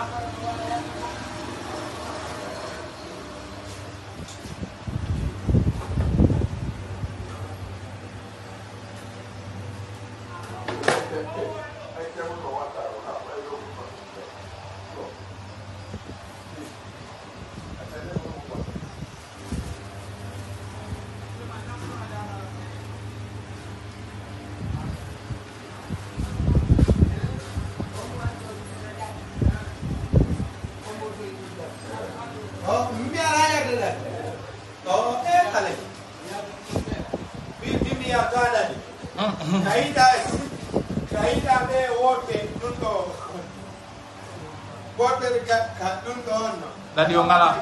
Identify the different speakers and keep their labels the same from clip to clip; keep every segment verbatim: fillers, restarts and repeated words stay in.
Speaker 1: Dadi o ngala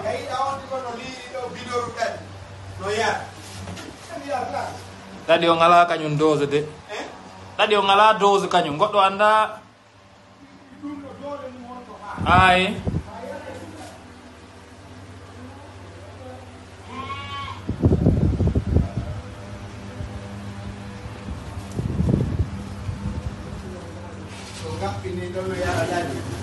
Speaker 1: Dadi o ngala kañum dose de Dadi o ngala dose kañum goɗɗo anda ay
Speaker 2: ini dulu ya,